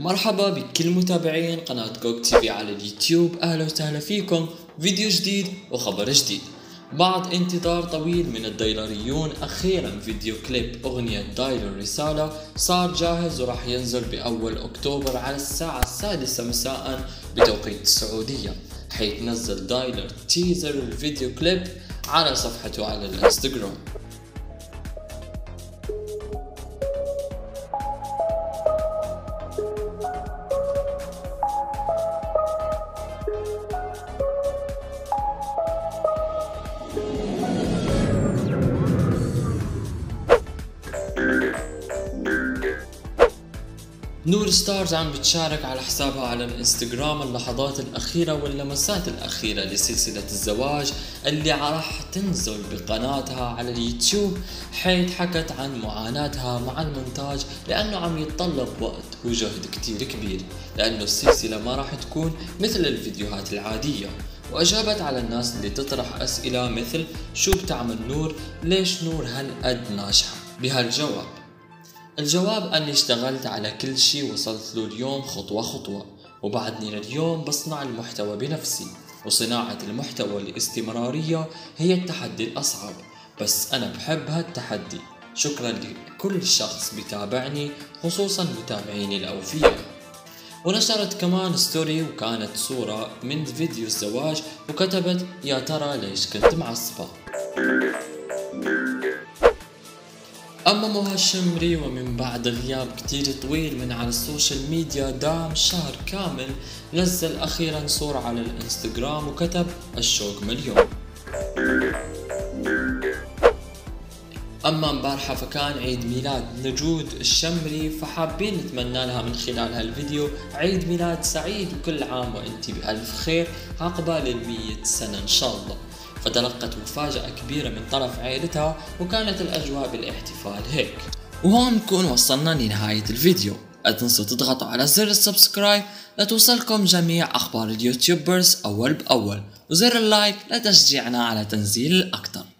مرحبا بكل متابعين قناة كوك تي في على اليوتيوب. أهلا وسهلا فيكم فيديو جديد وخبر جديد. بعد انتظار طويل من الدايلريون أخيرا فيديو كليب أغنية دايلر رسالة صار جاهز وراح ينزل بأول أكتوبر على الساعة 6 مساء بتوقيت السعودية، حيث نزل دايلر تيزر الفيديو كليب على صفحته على الانستغرام. نور ستارز عم بتشارك على حسابها على الانستغرام اللحظات الأخيرة واللمسات الأخيرة لسلسلة الزواج اللي راح تنزل بقناتها على اليوتيوب، حيث حكت عن معاناتها مع المونتاج لأنه عم يتطلب وقت وجهد كتير كبير، لأنه السلسلة ما راح تكون مثل الفيديوهات العادية. وأجابت على الناس اللي تطرح أسئلة مثل شو بتعمل نور؟ ليش نور هالقد ناجحة؟ الجواب أني اشتغلت على كل شي وصلت له اليوم خطوة خطوة، وبعدني لليوم بصنع المحتوى بنفسي، وصناعة المحتوى الاستمرارية هي التحدي الأصعب، بس أنا بحب هالتحدي. شكرا لكل شخص بتابعني خصوصا متابعيني الأوفياء. ونشرت كمان ستوري وكانت صورة من فيديو الزواج وكتبت يا ترى ليش كنت معصبة. أما مها الشمري ومن بعد غياب كتير طويل من على السوشيال ميديا دام شهر كامل نزل أخيرا صورة على الانستغرام وكتب الشوق مليون. أما مبارحة فكان عيد ميلاد نجود الشمري، فحابين نتمنى لها من خلال هالفيديو عيد ميلاد سعيد وكل عام وانتي بألف خير عقبال 100 سنة إن شاء الله. فتلقت مفاجأة كبيرة من طرف عائلتها وكانت الأجواء بالاحتفال هيك. وهون نكون وصلنا لنهاية الفيديو. لا تنسوا تضغطوا على زر السبسكرايب لتوصلكم جميع أخبار اليوتيوبرز أول بأول، وزر اللايك لتشجيعنا على تنزيل الأكثر.